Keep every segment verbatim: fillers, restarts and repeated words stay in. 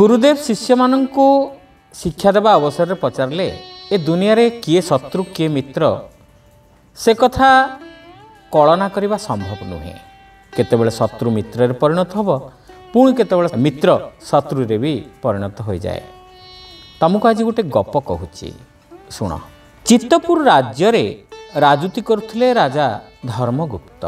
गुरुदेव शिष्य मानू शिक्षा देवा अवसर में पचारे ए दुनिया रे किए शत्रु किए मित्र से कथा कलना करने संभव नुहे। केतेबेले शत्रु मित्र रे परिणत होब, पुणी केतेबेले मित्र शत्रु रे भी परिणत हो जाए। तुमको आज गोटे गप कहूची शुण। चित्तपुर राज्य रे राजुति करुथिले राजा धर्मगुप्त।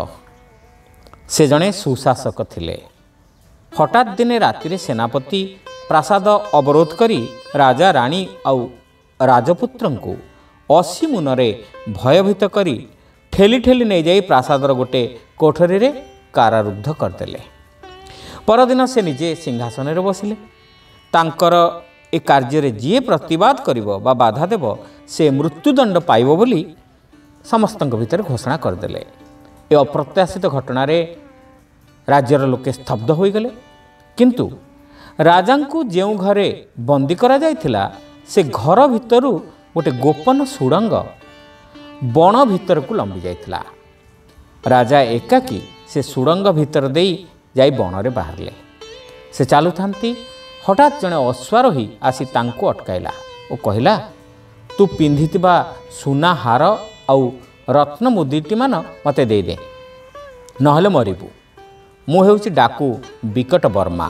से जड़े सुशासक थिले। हठात दिने राति सेनापति प्रासाद अवरोध करी राजा राणी आउ राजपुत्र को अशी मुनरे भयभीत करी ठेली ठेली नहीं जाई प्रासादर गोटे कोठरी रे कारारुद्ध करदेले। परदिन से निजे सिंहासन रे बसिले। तांकर ए कार्य रे जी प्रतिवाद करिवो बा बाधा देव से मृत्युदंड पाइबो बोली समस्तଙ୍କ भितर घोषणा करदेले। ए अप्रत्याशित घटना रे राज्यर लोके स्तब्ध हो गले। किंतु राजा को जो घरे बंदी करा जायथिला से घर भितरु गोटे गोपन सुड़ंग बण भितर को लंबी जायथिला। राजा एकाकी से सुड़ंग भितर देई जाई बण रे बाहरले। से चालू थांती हठात जने अश्वारोही आसी तांको अटकाइला और कहला, तू पिंधितिबा सुना हार आउ रत्न मुदिटी मान मते दे दे, नहले मरिबू। मु हेउची डाकू विकट वर्मा।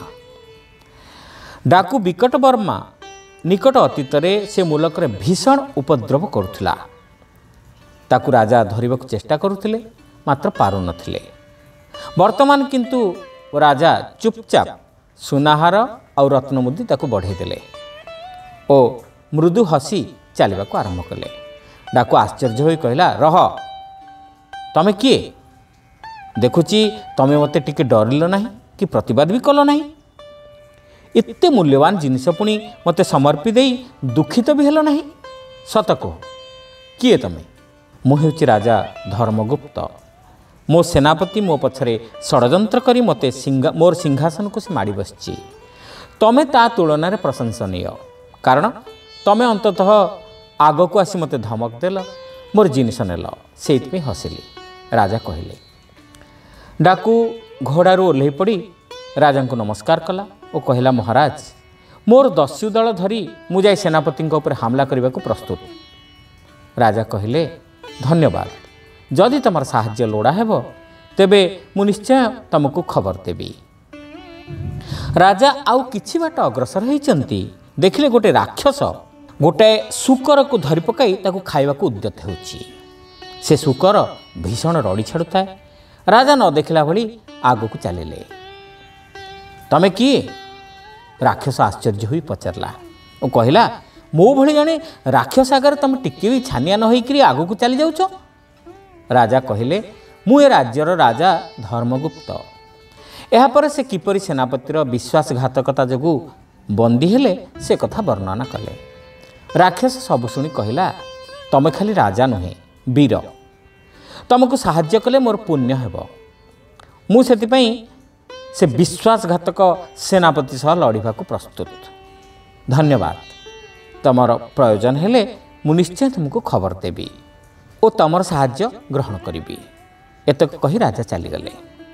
डाकू विकट वर्मा निकट अतीत से मुलक रे भीषण उपद्रव करुथिला। ताकू राजा धरिबाकू चेष्टा करुथिले, मात्र पारु नथिले। वर्तमान किंतु राजा चुपचाप सुनाहार और रत्नमुदी ताकू बढ़े देले ओ मृदु हसी चलवाक आरंभ कले। डाकू आश्चर्य होई कहला, रह, तमे किए? देखुची तमे मते टिके डरिल नाही कि प्रतिवाद भी कल नाही। एते मूल्यवान जिनिस पुणी मते समर्पी देई दुखित भी हेलो नाही। सत कह, किए तमे? मु हेउची राजा धर्मगुप्त। मो सेनापति मो पछरे षड़यंत्र करी मते सिंहा मोर सिंहासन को से माड़ी बसची। तमे ता तुलन रे प्रशंसनीय, कारण तमे अंततः आग को आसी मते धमक देल, मोर जिनिस नेल, सेइतपे हसिली। राजा कहले। डाकू घोड़ारू ओह्लै पड़ी राजा को नमस्कार कला और कहला, महाराज, मोर दस्यु दल धरी मु जाई सेनापति उपर हमला करने को प्रस्तुत। राजा कहले, धन्यवाद। जदि तुम साहाय्य लोड़ा हेबो तेबे मु निश्चय तुमको खबर देबी। राजा आउ किछि बाट अग्रसर होइचंती देखिले गोटे राक्षस गोटे सुकर को धरि पकाई ताकू खाइबा को उद्यत होउची। से सुकर भीषण रड़ी छाड़ुଥାଏ। राजा न देखला भली आगो को चलिले। तमे किए? राक्षस आश्चर्य हुई पचारला और कहला, मो भली जने राक्षस आगर तुम टिके भी छानिया न होइकरी आगो को चली जाउछ? राजा कहले, मु ए राज्यर राजा धर्मगुप्त। एहा पर से किपरि सेनापतिर विश्वासघातकता जगु बंदी हेले से कथा वर्णना कले। राक्षस सब शुणी कहला, तमे खाली राजा नुहे, वीर। तुमको साहाय्य कले मोर पुण्य हेब। मु सेतिपई से विश्वासघातक सेनापति सह लड़िबा को प्रस्तुत। धन्यवाद। तमर प्रयोजन हेले मु निश्चय तुमको खबर देबी और तमर साहाय्य ग्रहण करिबी। एतक कही राजा चलीगले।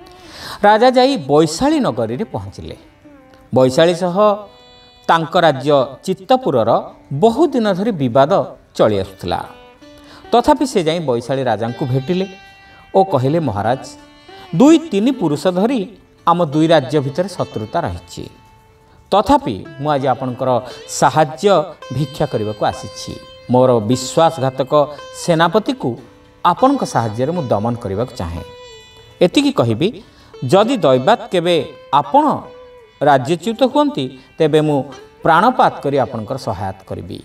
राजा जाई वैशाली नगरी रे पहुँचिले। वैशाली सह तांक राज्य चित्तपुरर बहु दिन धरी विवाद चली आसुथिला। तथापि से जाई वैशाली राजा को भेटिले और कहले, महाराज, दुई तीन पुरुष धरी आम दुई राज्य भितर शत्रुता रही। तथापि मु आज आपणकर साहाय्य भिक्षा करने को आसी। मोर विश्वासघातक सेनापति को आपण साहाय्य मु दमन करने को चाहे। एतिकी कहबी, जदि दैवात केबे आपण राज्यच्युत हुअंती तेबे मु प्राणपात करी आपणकर सहायता करिबी।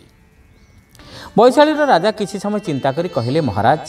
वैशालीर राजा किसी समय चिंता करी कहले, महाराज,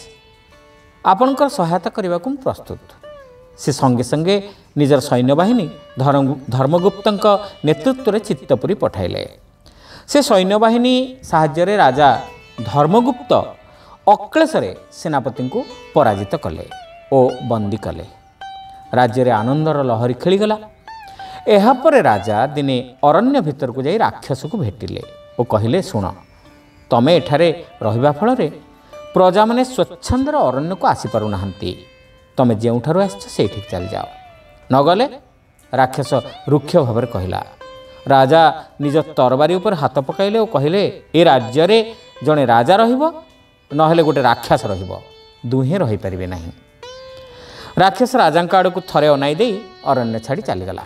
आपणकर सहायता करने को प्रस्तुत। से संगे संगे निजर सैन्यबाहिनी धर्मगुप्त नेतृत्व में चित्तपुरी पठाइले। से सैन्यबाहिनी साहाय्य राजा धर्मगुप्त अक्लेशरे सेनापति को पराजित कले और बंदी कले। राज्य रे आनंदर लहरी खेलीगला। एहापर राजा दिने अरण्य भितर को जाई राक्षस को भेटिले और कहले, शुण, तमे एठारे रहिबा फलरे प्रजा माने स्वच्छंदर अरण्य को आसी पारु नाहंती। तमे जेउठारु आछछ सेठी चली जाओ, न गले? राक्षस रुक्ष भाव कहला, राजा निज तरबारी उपर हाथ पकाइले और कहले ए राज्य रे जड़े राजा रहिबो नहेले गोटे राक्षस रहिबो दुहे रही पारिबे नहीं। राक्षस राजा आड़ को थरे अनाई दे अरण्य छाड़ी चलीगला।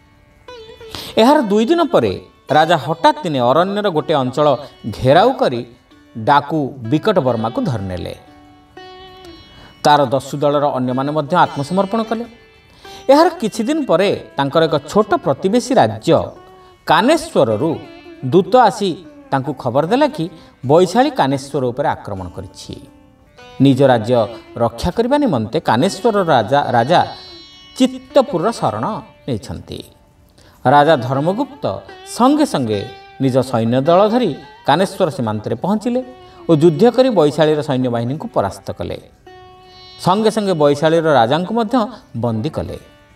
यार दुई दिन पर राजा हठात दिने अरण्यर गोटे अंचल घेराव करी डाकू विकट वर्मा को धरनेले। तार दस्यु दलर अन्य माने मध्य आत्मसमर्पण कले। यार किछि दिन परे तांकर एक छोट प्रतिवेशी राज्य कानेश्वर दूत आसी तांकु खबर देला कि वैशाली कानेश्वर उपर आक्रमण करिछि। निज राज्य रक्षा करबा निमंते कानेश्वर राजा राजा चित्तपुर शरण नेछंती। राजा धर्मगुप्त संगे संगे निज सैन्य दल धरी कानेश्वर सीमांतरे पहुँचिले और युद्ध करी वैशालीर सैन्य बाहिनी को परास्त कले। संगे संगे वैशालीर राजा को मध्य बंदी कले।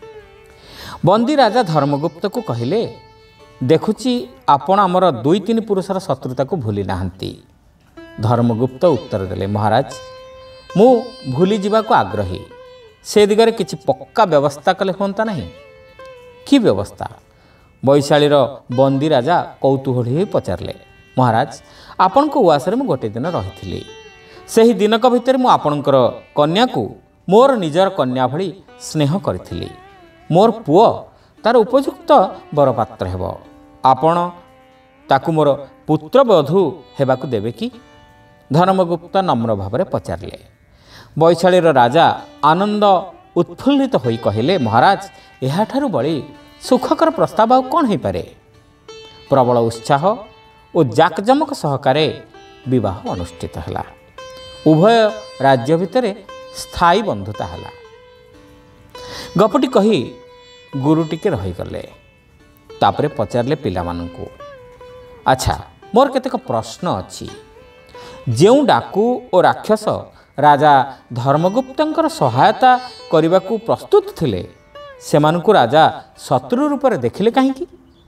बंदी राजा धर्मगुप्त को कहिले देखुची आपण आमर दुई तीन पुरुषर शत्रुता को भूली नाहंती। धर्मगुप्त उत्तर देले महाराज मु भूली जीवा को आग्रही से दिगरे किछि पक्का व्यवस्था कले होंता नहीं। कि व्यवस्था? वैशालीर बंदी राजा कौतूहली होई पचारले महाराज आपण को उआसरे मु गोटे दिन रही से ही दिनक भितर मु आपणकर कन्या को मोर निजर कन्या भली स्नेह करी। मोर पुओ तार उपयुक्त बरपात्र हेब। आपण ताकु मोर पुत्रवधू हेबाकु देबे कि? धर्मगुप्त नम्र भावरे पचारले। वैशालीर राजा आनंद उत्फुल्लित होई कहिले महाराज एहाठारु बड़ी सुखकर प्रस्ताव आउ कौन हो पारे। प्रबल उत्साह और जाकजमक सहकारे विवाह अनुष्ठित हला। उभय राज्य भितर स्थायी बंधुता हला। गपटी कही गुरु टिके रहीगले। तापरे पचारले पिला माननकु अच्छा मोर केतेक प्रश्न अछि। जेउ डाकू और राक्षस राजा धर्मगुप्तंकर सहायता करबाकू प्रस्तुत थिले सेमानकु राजा शत्रु रूप में देखिले कहीं?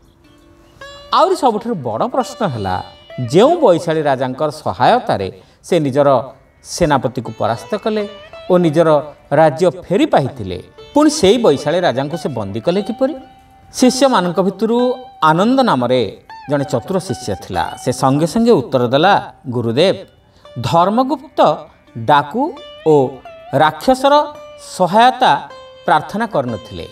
आउरी सबुठारु बड़ प्रश्न है जेउ वैशाली राजांकर सहायतार से निजर सेनापति को परास्त कले और निजर राज्य फेरी पाइथिले पुणी से वैशाली राजा को से बंदी कले किपरि? शिष्य मानक भितरु आनंद नाम जड़े चतुर शिष्य थिला। से संगे संगे उत्तर देला गुरुदेव धर्मगुप्त डाकू और राक्षसर सहायता प्रार्थना करनथिले।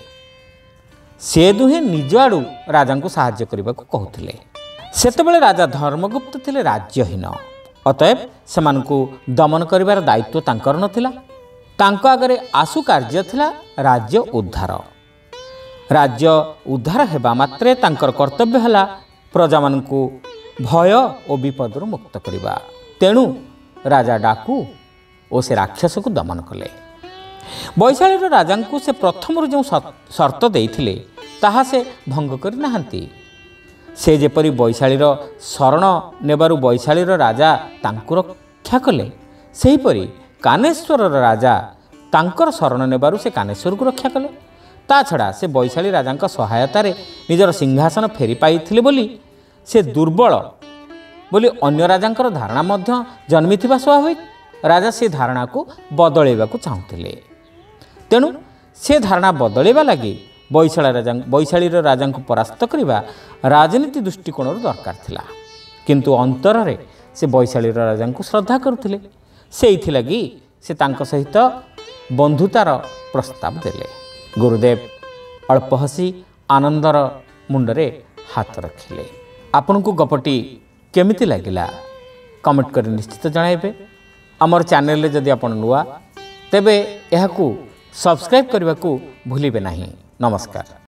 से दुहे निज आड़ू राजा को साहाय्य करने को कहते। सेतबेले राजा धर्मगुप्त थिले राज्यहीन अतएव सेमानकु दमन करिवार दायित्व तांकर नथिला। तांको आगरे आसु कार्य थिला राज्य उद्धार। राज्य उद्धार हेबा मात्रे तांकर कर्तव्य हला प्रजा मानकु भय और विपदरु मुक्त करिबा। तेणु राजा डाकू और से राक्षस को दमन कले। वैशालीर राजा को से प्रथम जो शर्त देइथिले ताहा से भंग करि नाहंती। से जेपरि वैशालीर शरण नेबारु वैशालीर राजा तांकु रक्षा कले सेहीपरि कानेश्वर राजा तांकर शरण नेबारु से कानेश्वर को रक्षा कले। ता छड़ा से वैशाली राजा सहायतार निजर सिंहासन फेरी पाइथिले बोली से दुर्बल बोली अन्य राजांकर धारणा मध्य जन्मिथिबा स्वाभाविक। राजा से धारणा को बदलैबा को चाहुथिले। तेणु से धारणा बदलैबा लगी वैशाली राजा वैशालीर राजा को परास्त करने राजनीति दृष्टिकोण दरकार थिला। किंतु अंतर रे से वैशालीर राजा को श्रद्धा करुथिले। सेइथि लगी से तांको सहित बंधुतार प्रस्ताव देले। गुरुदेव अल्प हसी आनंदर मुंडरे हाथ रखिले। आपन को गपटी केमिति लागिला कमेंट कर निश्चित जणाइबे। आमर चैनल जदि आपण नुआ तेबे एहाकू सब्सक्राइब करने को भूलिबे नहीं। नमस्कार।